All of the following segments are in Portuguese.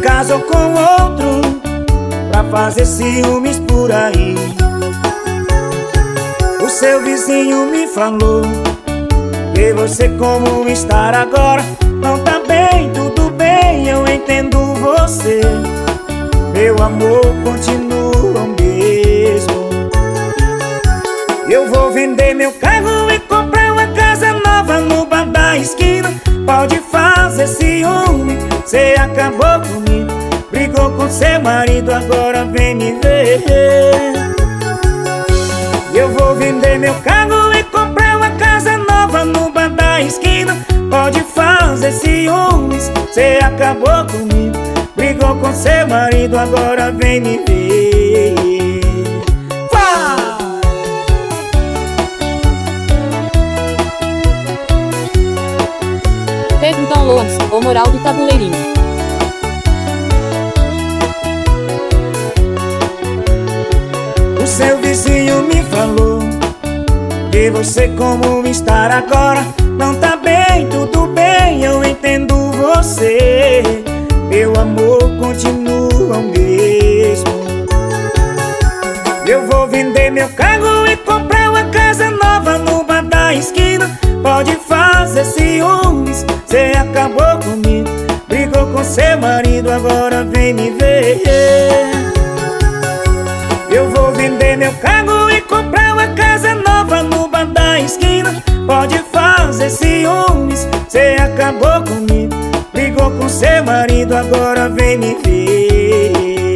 casou com outro pra fazer ciúmes por aí. O seu vizinho me falou que você como estar agora não tá bem, tudo bem, eu entendo você. Meu amor continua o mesmo. Eu vou vender meu carro e comprar uma casa nova no bar da esquina. Pode fazer ciúme, cê acabou comigo. Brigou com seu marido, agora vem me ver. Eu vou vender meu carro e comprar uma casa nova no bar da esquina. Pode fazer ciúmes, cê acabou comigo. Brigou com seu marido, agora vem me ver. Perguntão Loans, o moral do tabuleirinho. O seu vizinho me falou que você como estar agora não tá bem, tudo bem, eu entendo você. Meu amor continua o mesmo. Eu vou vender meu carro e comprar uma casa nova no bar da esquina. Pode fazer ciúmes, cê acabou comigo. Brigou com seu marido, agora vem me ver. Eu vou vender meu carro e comprar uma casa nova no bar da esquina. Pode fazer ciúmes, cê acabou comigo. Brigou com seu marido, agora vem me ver.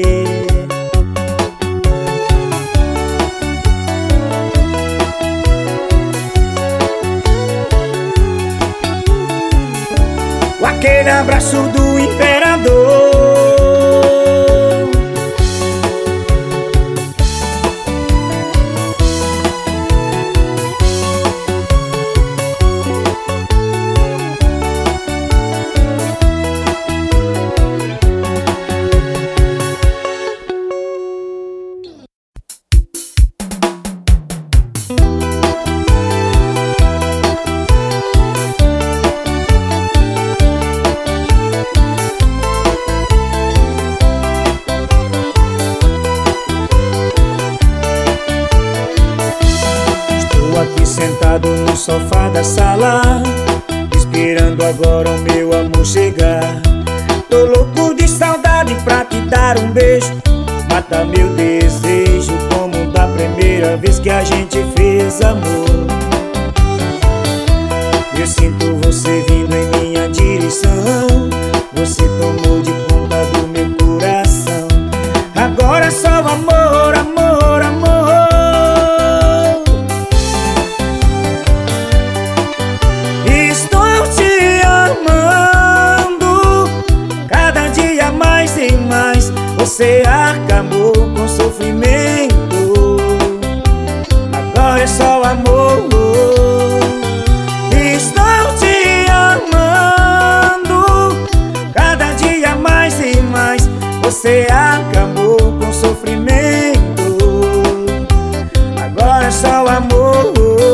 Aquele abraço do imperador. Sentado no sofá da sala, esperando agora o meu amor chegar. Tô louco de saudade pra te dar um beijo. Mata meu desejo como da primeira vez que a gente fez amor. Eu sinto você vindo em minha direção. Você tomou de conta do meu coração. Agora só amor, amor, amor. Você acabou com sofrimento. Agora é só amor. Estou te amando cada dia mais e mais. Você acabou com sofrimento. Agora é só amor.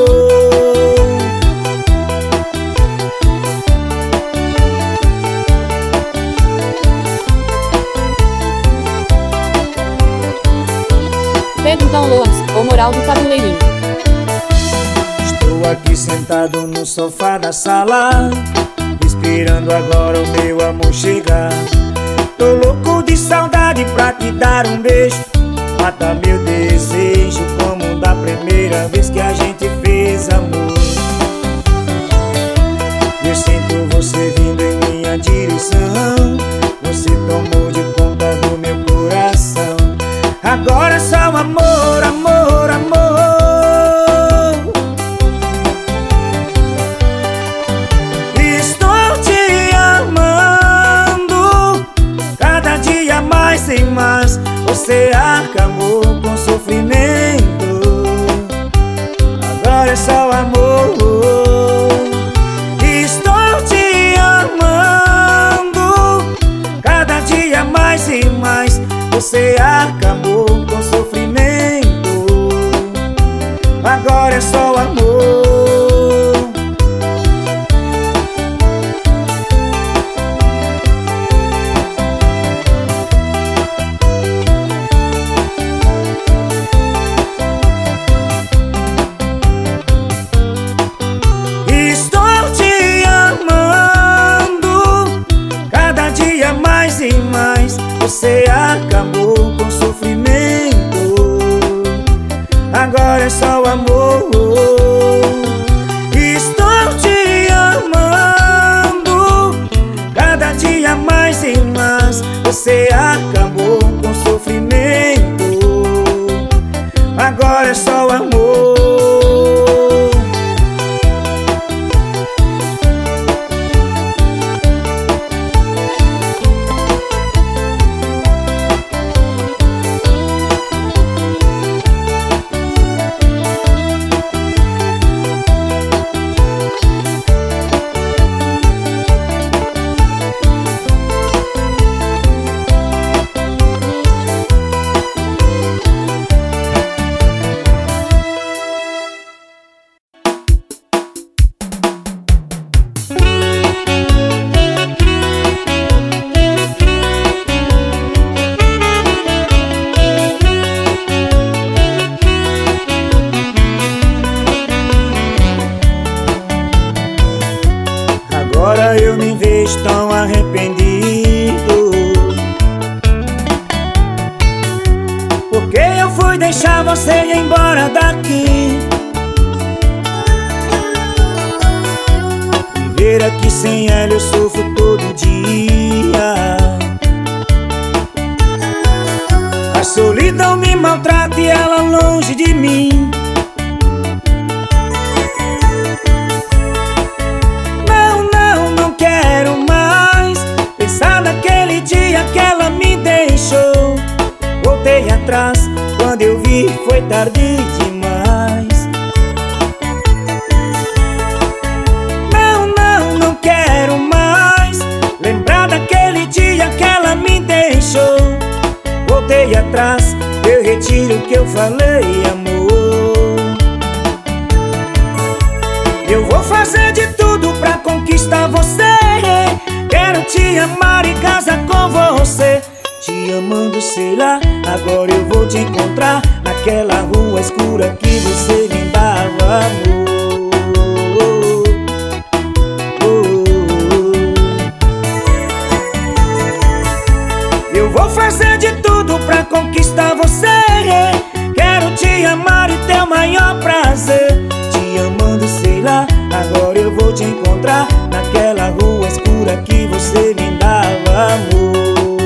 Perguntão Loans, o moral do tabuleirinho. Estou aqui sentado no sofá da sala, esperando agora o meu amor chegar. Tô louco de saudade pra te dar um beijo. Mata meu desejo como da primeira vez que a gente fez amor. Eu sinto você vindo em minha direção. Você tomou de conta do meu coração. Agora é só amor, amor, amor. Estou te amando cada dia mais e mais. Você acabou com sofrimento. Agora é só amor. Estou te amando cada dia mais e mais. Você acabou com sofrimento. Agora é só amor. você acabou com sofrimento. Agora é só o amor. Estou te amando cada dia mais e mais. Você acabou com sofrimento. Agora é só o amor. Agora eu me vejo tão arrependido, porque eu fui deixar você ir embora daqui. Viver aqui sem ela eu sofro todo dia. A solidão me maltrata e ela longe de mim. Quero mais pensar naquele dia que ela me deixou. Voltei atrás, quando eu vi foi tarde demais. Não quero mais lembrar daquele dia que ela me deixou. Voltei atrás, eu retiro o que eu falei, amor. Eu vou fazer de tudo pra conquistar você. Quero te amar e casar com você. Te amando, sei lá, agora eu vou te encontrar naquela rua escura que você me dava amor. Eu vou fazer de tudo pra conquistar você. Quero te amar e ter o maior prazer. Te amando, sei lá, agora eu vou te encontrar naquela rua escura que você me dava amor.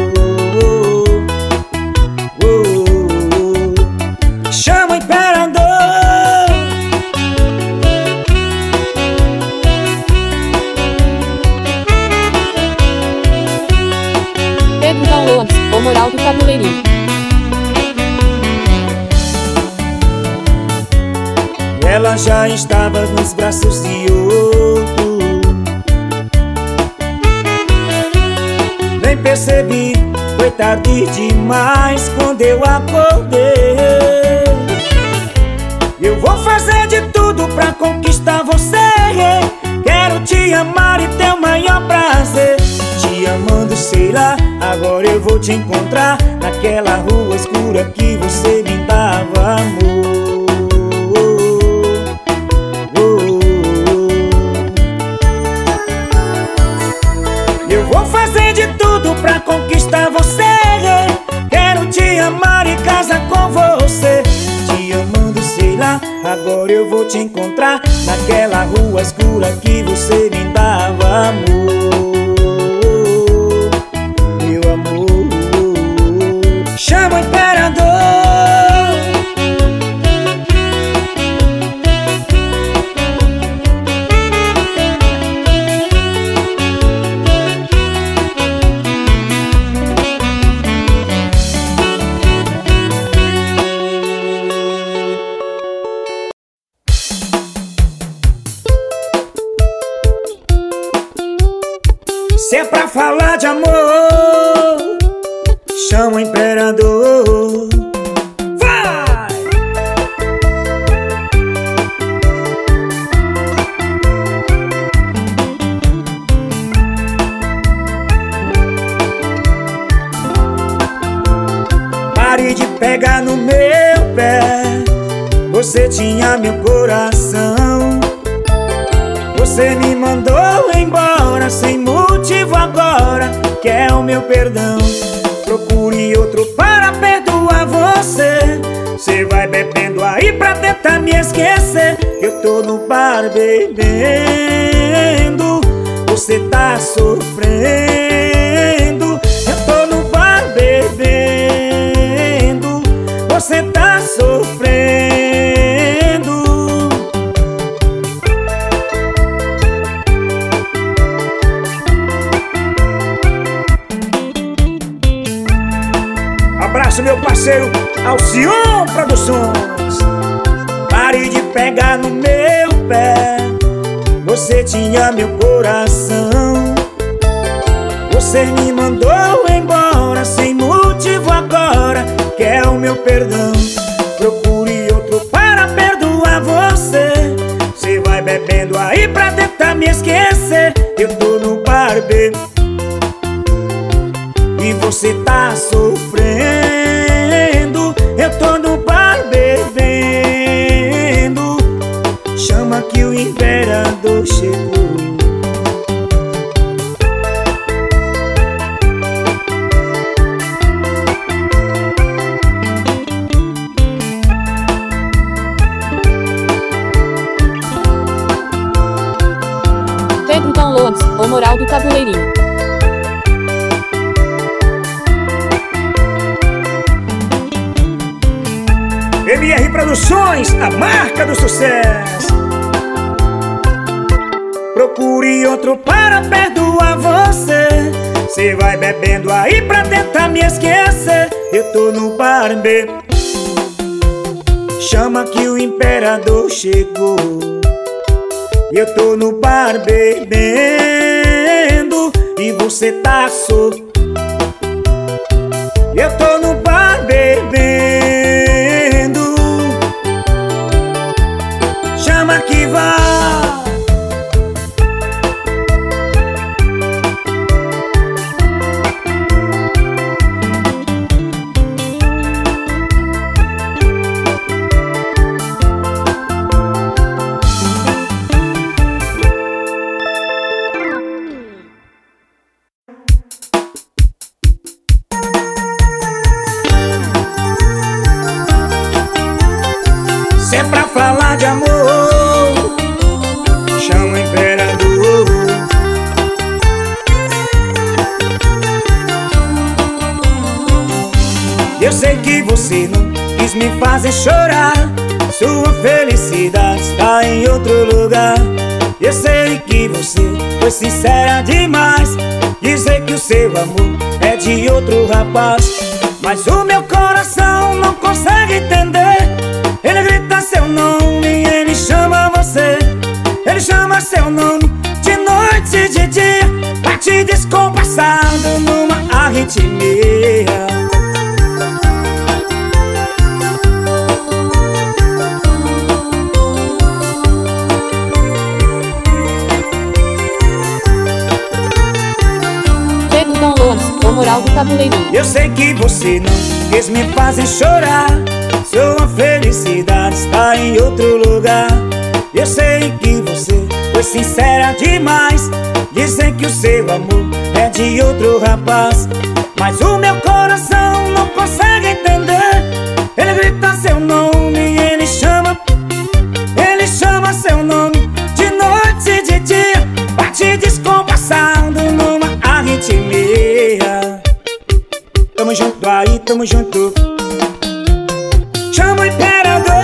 Chama o imperador. Pedro Downloads, o moral do tabuleirinho. Ela já estava nos braços de outro. Nem percebi, foi tarde demais quando eu acordei. Eu vou fazer de tudo pra conquistar você. Quero te amar e ter o maior prazer. Te amando, sei lá, agora eu vou te encontrar naquela rua escura que você me dava amor. Eu vou fazer de tudo pra conquistar você. Quero te amar e casar com você. Te amando, sei lá, agora eu vou te encontrar naquela rua escura que você me dava amor. Meu amor. Chama o imperador. Se é pra falar de amor, chama o imperador. Vai! Pare de pegar no meu pé. Você tinha meu coração. Você me mandou embora sem motivo agora. Quer o meu perdão? Procura Cê vai bebendo aí pra tentar me esquecer. Eu tô no bar bebendo, você tá sofrendo. Eu tô no bar bebendo, você tá sofrendo. Abraço meu parceiro Alcion Produções. Pare de pegar no meu pé, você tinha meu coração. Você me mandou embora sem motivo agora, quer o meu perdão. Procure outro para perdoar você. Você vai bebendo aí pra tentar me esquecer. Eu tô no bar bebendo e você tá sofrendo. Eu tô no bar bebendo, chama que o imperador chegou. Pedro Downloads, o moral do tabuleirinho. MR Produções, a marca do sucesso. Procure outro para perdoar você. Cê vai bebendo aí pra tentar me esquecer. Eu tô no bar bebendo, chama que o imperador chegou. Eu tô no bar bebendo e você tá solto. Eu tô no bar bebendo, chama que vai. Se é pra falar de amor, chama o imperador. Eu sei que você não quis me fazer chorar, sua felicidade está em outro lugar. Eu sei que você foi sincera demais, dizer que o seu amor é de outro rapaz. Mas o meu coração não consegue entender. Ele grita seu nome e ele chama você. Ele chama seu nome de noite e de dia, bate descompassado numa arritmia. Pedro Downloads, o moral do tabuleirinho. Eu sei que você não quis me fazer chorar, sua felicidade está em outro lugar. Eu sei que você foi sincera demais, dizer que o seu amor é de outro rapaz. Mas o meu coração não consegue entender. Ele grita seu nome e ele chama seu nome de noite e de dia, bate descompassado numa arritmia. Tamo junto aí, tamo junto. Chama o imperador.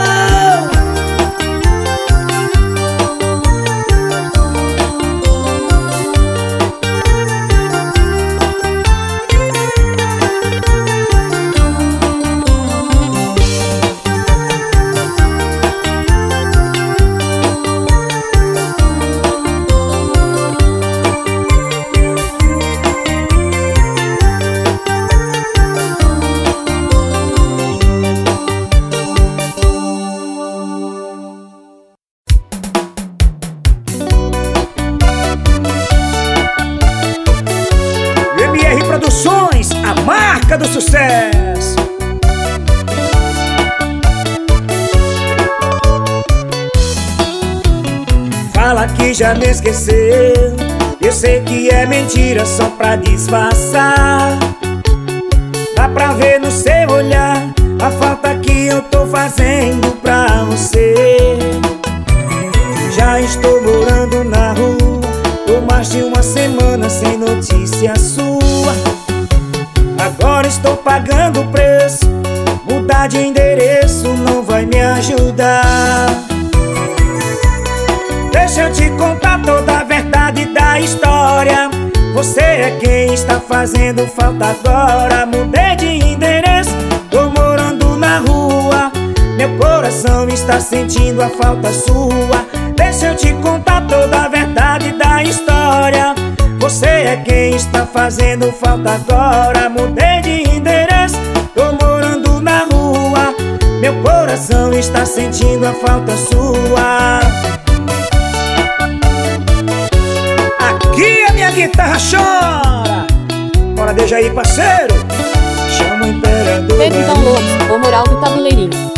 Produções, a marca do sucesso. Fala que já me esqueceu, eu sei que é mentira só pra disfarçar. Dá pra ver no seu olhar a falta que eu tô fazendo. notícia sua. Agora estou pagando o preço. Mudar de endereço não vai me ajudar. Deixa eu te contar toda a verdade da história. Você é quem está fazendo falta agora. Mudei de endereço, tô morando na rua. Meu coração está sentindo a falta sua. Deixa eu te contar toda a verdade da história. Você é quem está fazendo falta agora. Mudei de endereço, tô morando na rua. Meu coração está sentindo a falta sua. Aqui a minha guitarra chora. Bora, deixa aí, parceiro. Chama o imperador. Pedro Lourdes, o moral do tabuleirinho.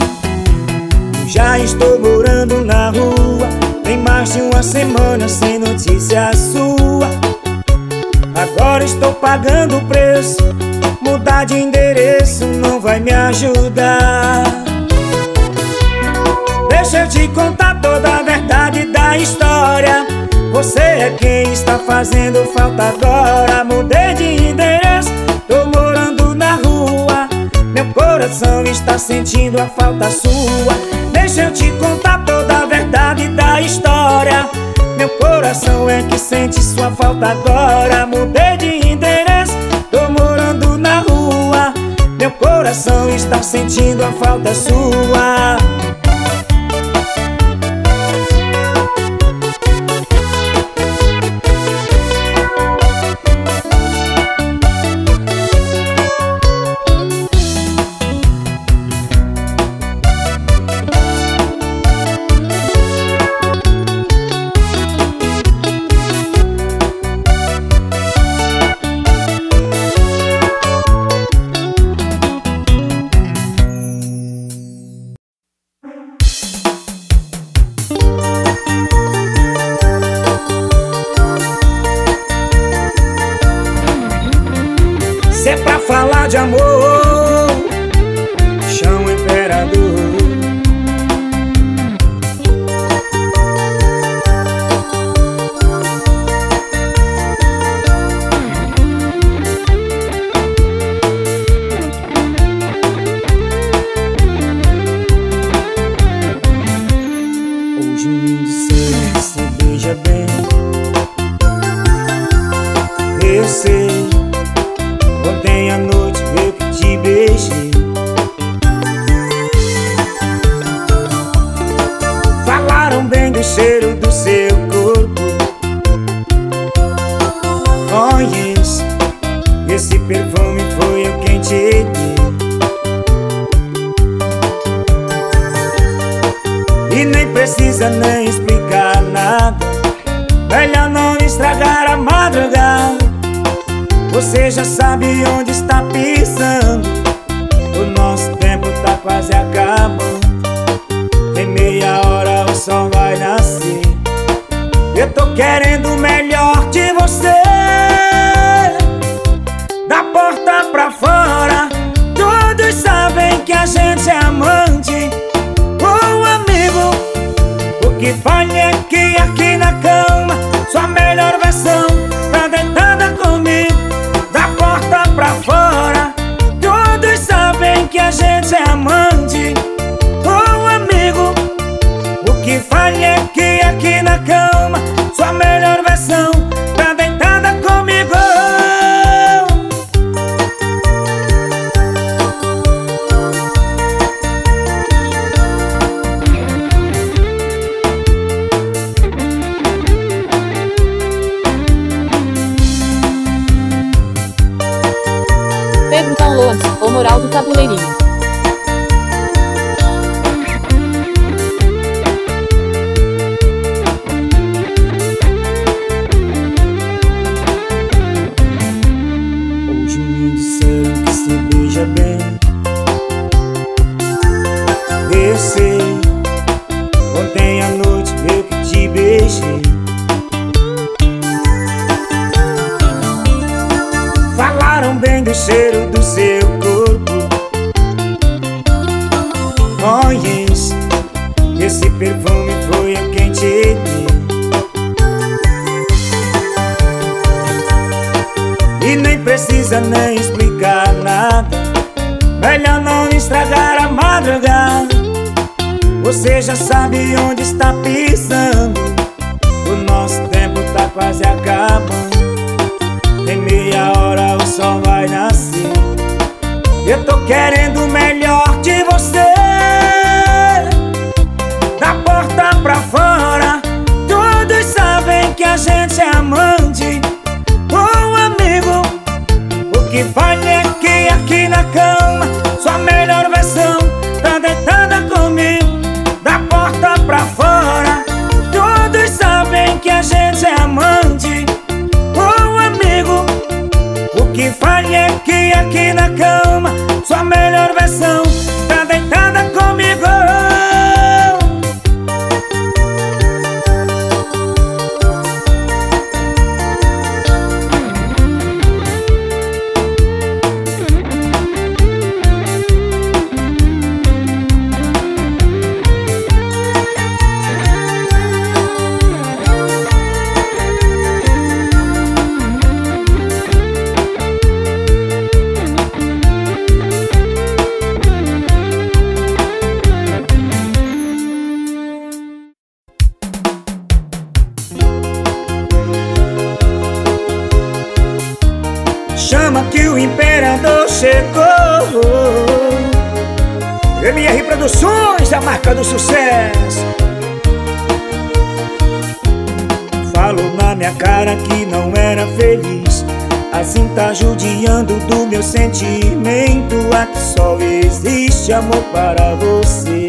Já estou morando na rua. Tem mais de uma semana sem notícia sua. Agora estou pagando o preço. Mudar de endereço não vai me ajudar. Deixa eu te contar toda a verdade da história. Você é quem está fazendo falta agora. Mudei de endereço, tô morando na rua. Meu coração está sentindo a falta sua. Deixa eu te contar toda a verdade da história. Meu coração é que sente sua falta agora. Mudei de endereço, tô morando na rua. Meu coração está sentindo a falta sua. Se é pra falar de amor, chama o imperador. Hoje me disseram que se beija bem. Eu sei, ontem à noite eu que te beijei. Falaram bem do cheiro do seu corpo. Conheço, esse perfume foi eu quem te dei. E nem precisa nem explicar nada. Melhor não estragar a madrugada. Você já sabe onde está pisando. O nosso tempo tá quase acabando. Em meia hora o sol vai nascer. Eu tô querendo o melhor de você. Da porta pra fora, todos sabem que a gente é amante ou amigo. O que vale é que aqui na cama sua melhor versão tá deitada comigo. Da porta pra fora, todos sabem que a gente é amante ou amigo. O que vale é que aqui na cama sua melhor versão tá deitada comigo. Pedro Lourdes, o moral do tabuleirinho. Hoje me disseram que se beija bem. Eu sei, ontem à noite eu que te beijei. Falaram bem do cheiro do seu corpo. Conheço, esse perfume foi eu quem te dei. precisa nem explicar nada. Melhor não estragar a madrugada. Você já sabe onde está pisando. O nosso tempo tá quase acabando. Em meia hora o sol vai nascer. Eu tô querendo o melhor de você. Da porta pra fora, todos sabem que a gente é amante ou amigo. O que vale é que aqui na cama sua melhor versão tá deitada comigo. Da porta pra fora, todos sabem que a gente é amante ou amigo. O que vale é que aqui na cama sua melhor versão tá deitada comigo. Chama que o imperador chegou. MR Produções, a marca do sucesso. Falou na minha cara que não era feliz. Assim tá judiando do meu sentimento. Aqui só existe amor para você.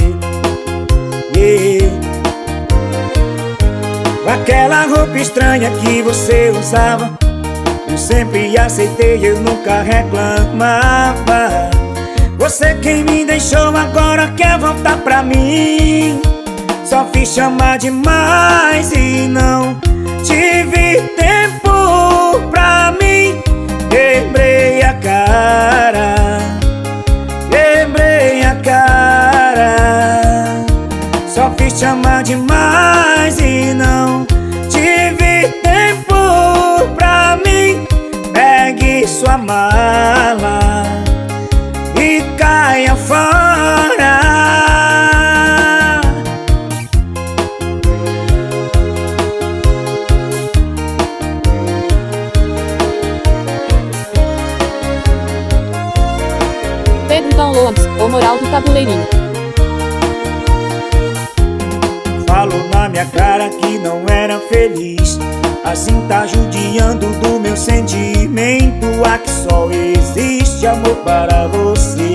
Aquela roupa estranha que você usava, eu sempre aceitei, eu nunca reclamava. Você quem me deixou agora quer voltar pra mim. Só fiz chamar demais e não tive tempo pra mim. Quebrei a cara, quebrei a cara. Só fiz chamar demais e não tive tempo pra mim. Pegue sua mala e caia fora. Pedro Downloads, o moral do tabuleirinho. Falou na minha cara que não era feliz. Assim tá judiando do meu sentimento. Aqui só existe amor para você.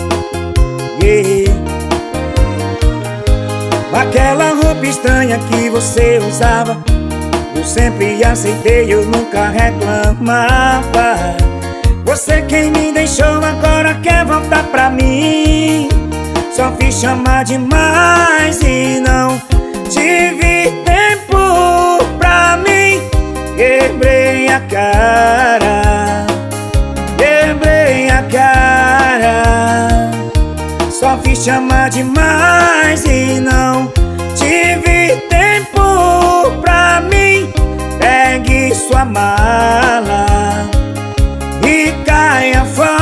Aquela roupa estranha que você usava, eu sempre aceitei, eu nunca reclamava. Você quem me deixou agora quer voltar pra mim. Só fiz chamar demais e não tive tempo pra mim. Quebrei a cara, quebrei a cara. Só fiz chamar demais e não tive tempo pra mim. Pegue sua mala e caia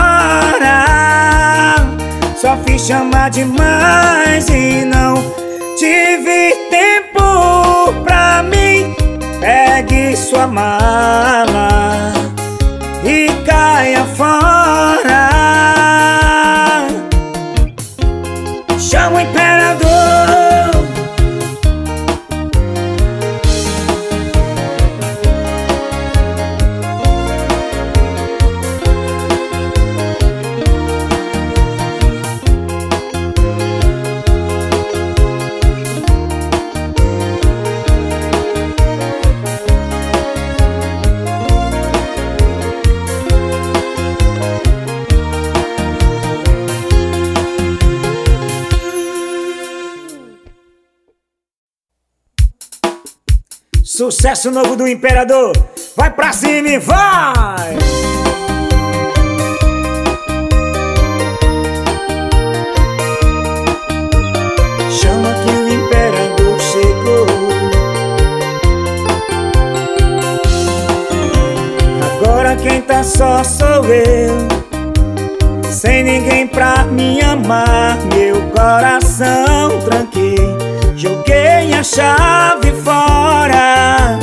fora. Só fiz chamar demais e não tive tempo pra mim. Pegue sua mala e caia fora. Chama o imperador. Sucesso novo do imperador. Vai pra cima e vai! Chama que o imperador chegou. Agora quem tá só sou eu. sem ninguém pra me amar. Meu coração tranquei, joguei a chave fora.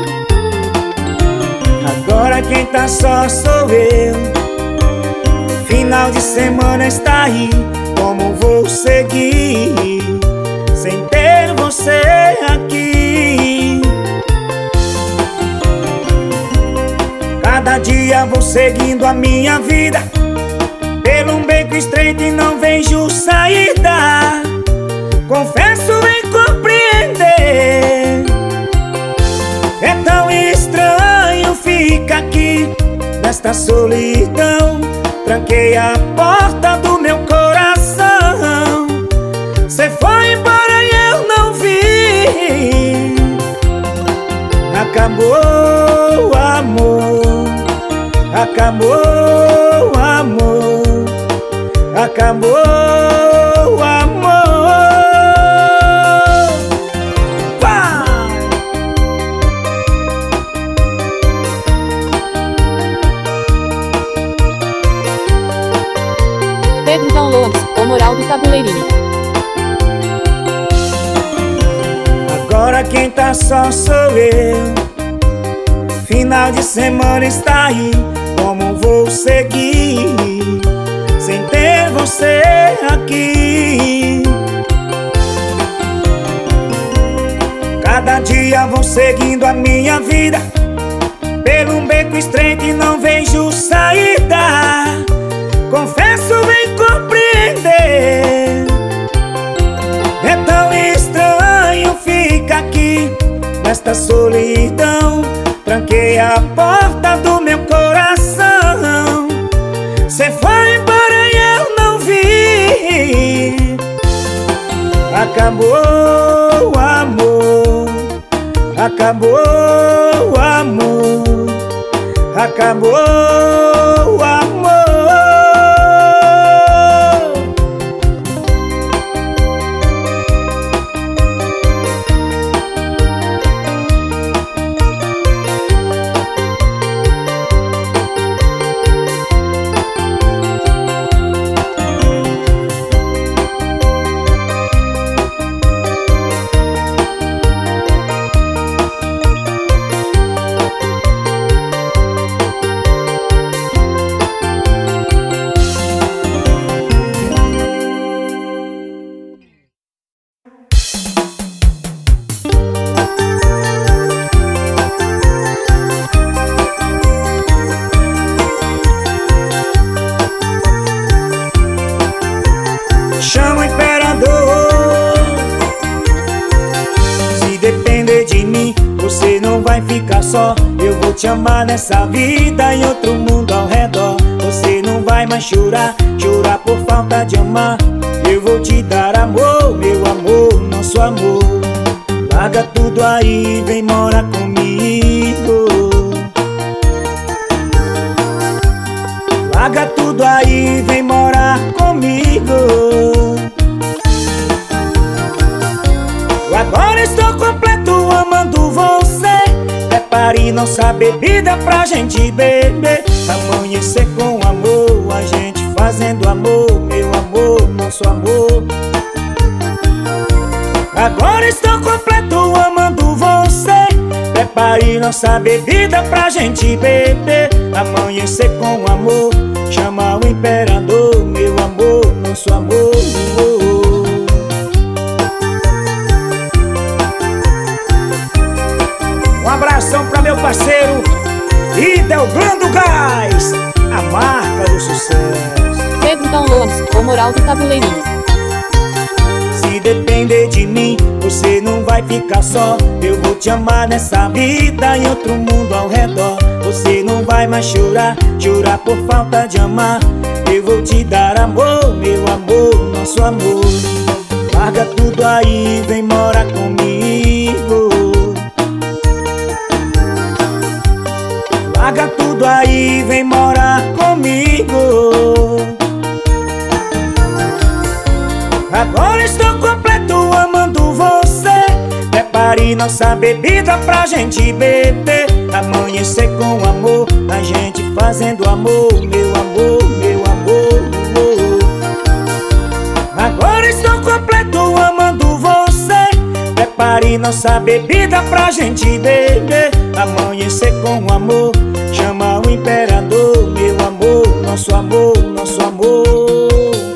Agora quem tá só sou eu. Final de semana está aí, como vou seguir sem ter você aqui? Cada dia vou seguindo a minha vida pelo um beco estreito e não vejo saída. Confesso em compreender, é tão estranho ficar aqui nesta solidão. Tranquei a porta do meu coração, cê foi embora e eu não vi. Acabou o amor, acabou o amor, acabou o amor. Vai! Pedro Downloads, o moral do tabuleirinho. Agora quem tá só sou eu. Final de semana está aí, como vou seguir sem ter você aqui? Cada dia vou seguindo a minha vida pelo um beco estreito e não vejo saída. Confesso em compreender, é tão estranho ficar aqui nesta solidão. Tranquei a porta do meu coração, cê foi embora e eu não vi. Acabou o amor, acabou o amor, acabou o amor. Chama o imperador. Se depender de mim, você não vai ficar só. Eu vou te amar nessa vida e outro mundo ao redor. Você não vai mais chorar, chorar por falta de amar. Eu vou te dar amor, meu amor, nosso amor. Larga tudo aí, vem morar comigo. Larga tudo aí, vem morar comigo. Agora estou completo amando você. Prepare nossa bebida pra gente beber. Amanhecer com amor, a gente fazendo amor. Meu amor, nosso amor. Agora estou completo amando você. Prepare nossa bebida pra gente beber. Amanhecer com amor, chama o imperador. Meu amor, nosso amor. Um abração pra meu parceiro Idelgrando Gás, a marca do sucesso. Pedro Downloads, o moral do tabuleirinho. Se depender de mim, você não vai ficar só. Eu vou te amar nessa vida e outro mundo ao redor. Você não vai mais chorar, chorar por falta de amar. Eu vou te dar amor, meu amor, nosso amor. Larga tudo aí, vem morar comigo. Larga tudo aí, vem morar comigo. Agora estou completo amando você. Prepare nossa bebida pra gente beber. Amanhecer com amor, a gente fazendo amor. Meu amor, meu amor. nossa bebida pra gente beber, amanhecer com amor, chama o imperador. Meu amor, nosso amor, nosso amor.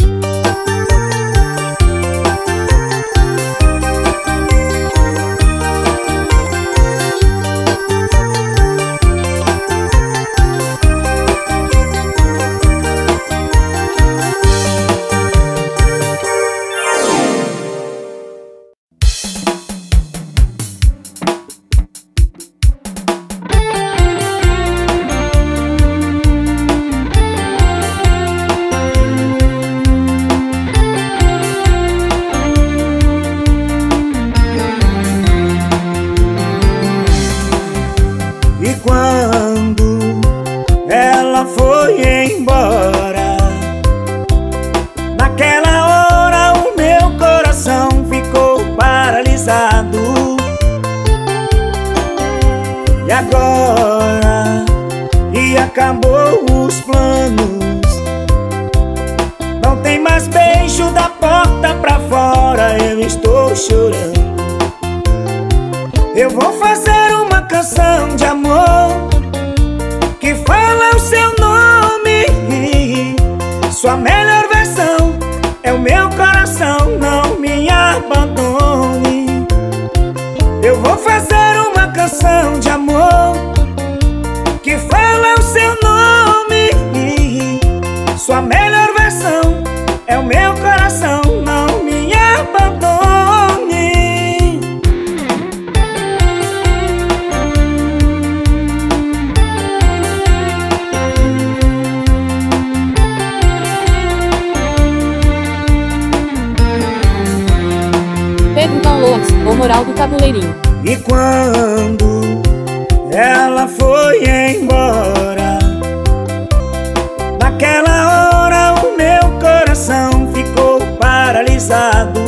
E agora que acabou os planos, não tem mais beijo da porta pra fora, eu estou chorando. Eu vou fazer uma canção de amor que fala o seu nome. Sua melhor versão é o meu coração, não me abandone. Eu vou fazer uma canção de amor que fala o seu nome. Sua melhor versão é o meu coração, não me abandone. Pedro Downloads, o moral do tabuleirinho. E quando ela foi embora, naquela hora o meu coração ficou paralisado.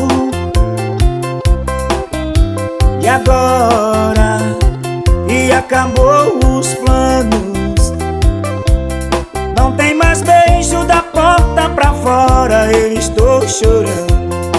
E agora que acabou os planos, não tem mais beijo da porta pra fora, eu estou chorando.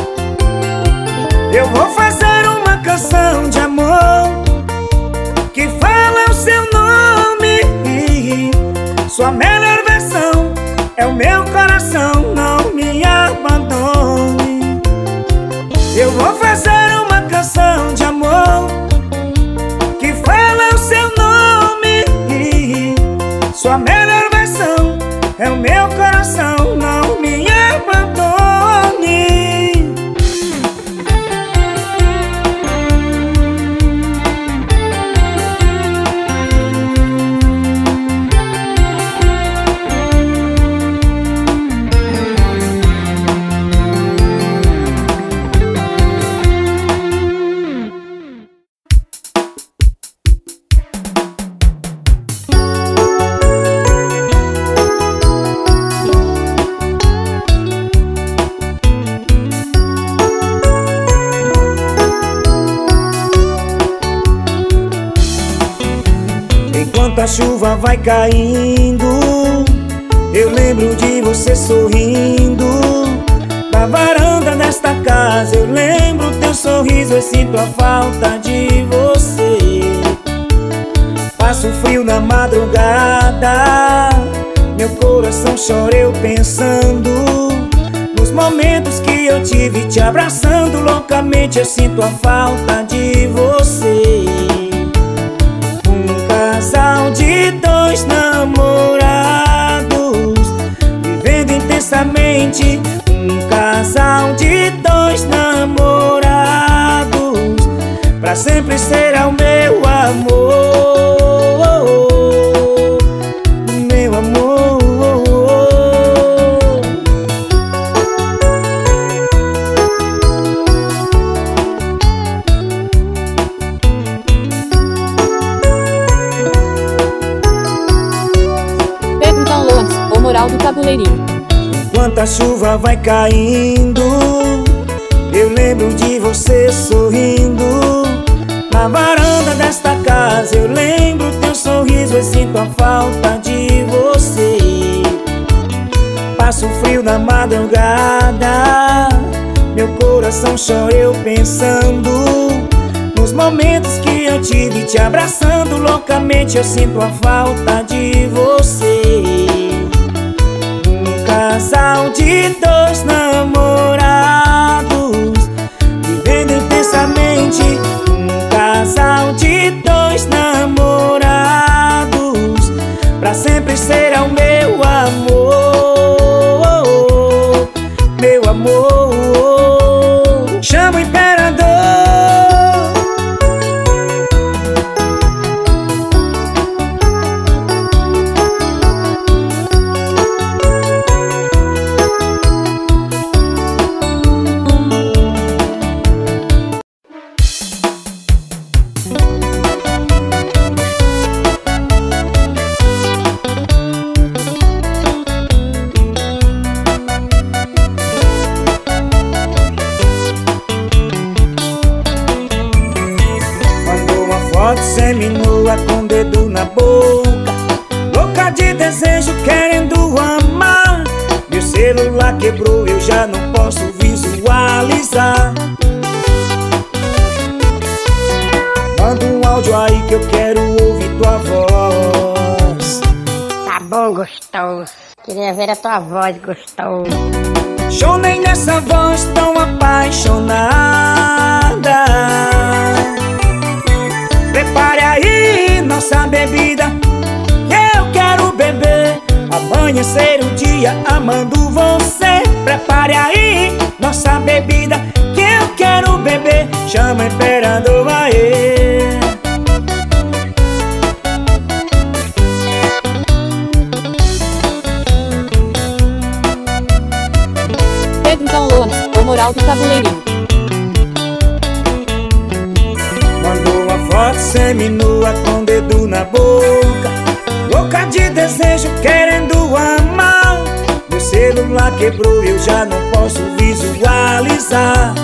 Eu vou fazer uma canção de amor que fala o seu nome. Sua melhor versão é o meu coração, não me abandone. Eu vou fazer uma canção de amor que fala o seu nome. Sua melhor versão é o meu coração, não me abandone. Enquanto a chuva vai caindo, eu lembro de você sorrindo. Na varanda desta casa eu lembro teu sorriso, eu sinto a falta de você. Passo frio na madrugada, meu coração chora eu pensando nos momentos que eu tive te abraçando. Loucamente eu sinto a falta de você. Casal de dois namorados, vivendo intensamente. Um casal de dois namorados, pra sempre será o meu amor, meu amor. Moral do tabuleirinho. Enquanto a chuva vai caindo, eu lembro de você sorrindo. Na varanda desta casa eu lembro teu sorriso, eu sinto a falta de você. Passo frio na madrugada, meu coração chora eu pensando Nos momentos que eu tive te abraçando loucamente, eu sinto a falta de você. Um casal de dois namorados vivendo intensamente. Um casal de dois namorados pra sempre será o meu amor. Meu amor, chama o imperador. Seminua com o dedo na boca, louca de desejo querendo amar. Meu celular quebrou, eu já não posso visualizar. Manda um áudio aí que eu quero ouvir tua voz. Tá bom, gostoso. Queria ver a tua voz, gostoso. Chonei nessa voz tão apaixonada. Prepare aí nossa bebida, que eu quero beber. Amanhecer o dia amando você. Prepare aí nossa bebida, que eu quero beber. Chama o imperador aí. Pedrão Lones, o moral do tabuleirinho. Mandou uma foto seminua com o dedo na boca, louca de desejo querendo amar. Meu celular quebrou, eu já não posso visualizar.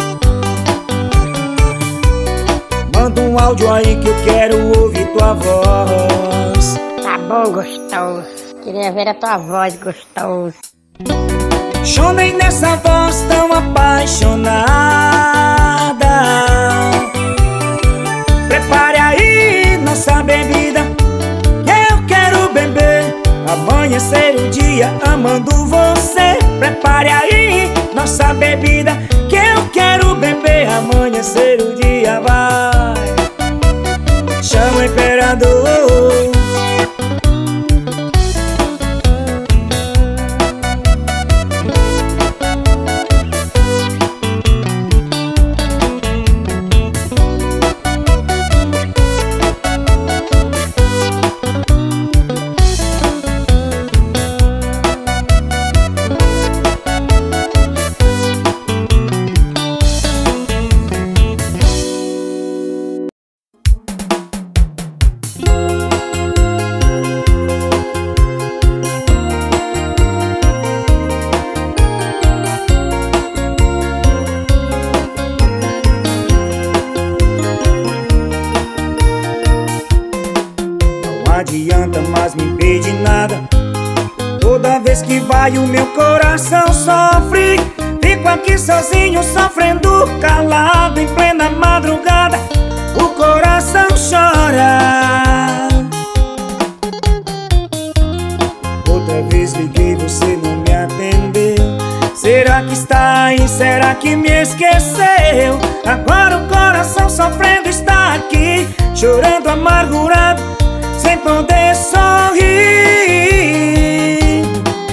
Manda um áudio aí que eu quero ouvir tua voz. Tá bom, gostoso. Queria ver a tua voz, gostoso. Chonei nessa voz tão apaixonada. Prepare aí nossa bebida, que eu quero beber. Amanhecer o dia amando você. Prepare aí nossa bebida, que eu quero beber. Amanhecer o dia vai. Chama o imperador. Não adianta mais me pedir nada. Toda vez que vai o meu coração sofre. Fico aqui sozinho sofrendo calado. Em plena madrugada o coração chora. Outra vez liguei, você não me atendeu. Será que está aí? Será que me esqueceu? Agora o coração sofrendo está aqui, chorando amargurado, sem poder sorrir.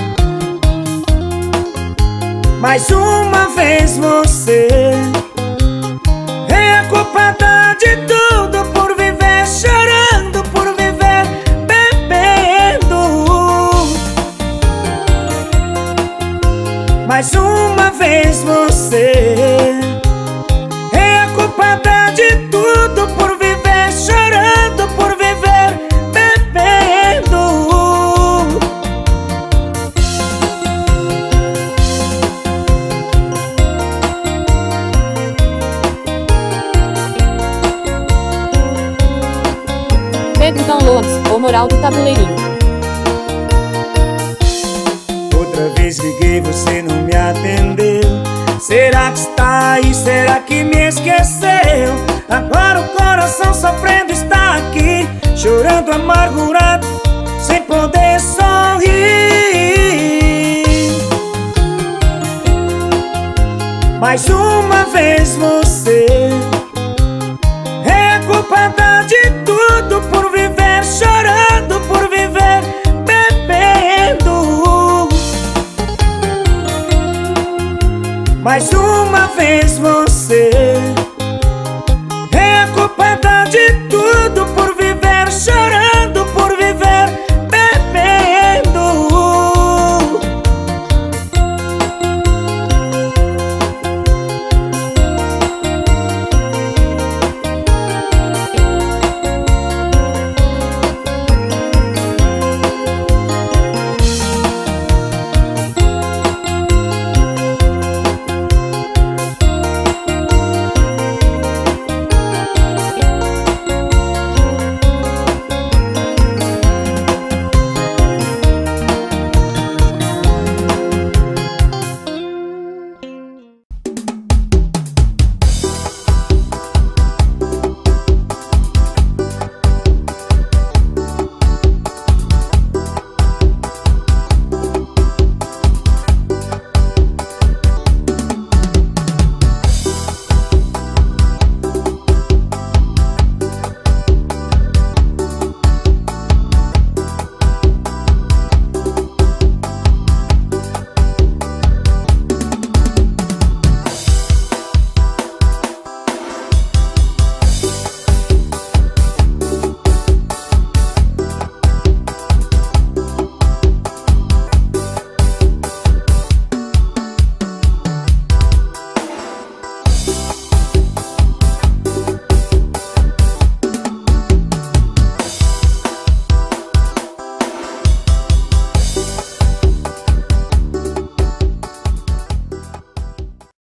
Mais uma vez você é a culpada de tudo, por viver chorando, por viver bebendo. Mais uma vez você é a culpada de tudo, por viver chorando, por viver bebendo. Pedrão Lones, o moral do tabuleirinho. Outra vez liguei, você não me atendeu. Será que está aí? Será que me esqueceu? Agora o coração sofrendo está aqui, chorando amargurado, sem poder sorrir. Mais uma vez você é culpada de tudo, por viver chorando, por viver bebendo. Mais uma vez você é culpada de tudo, por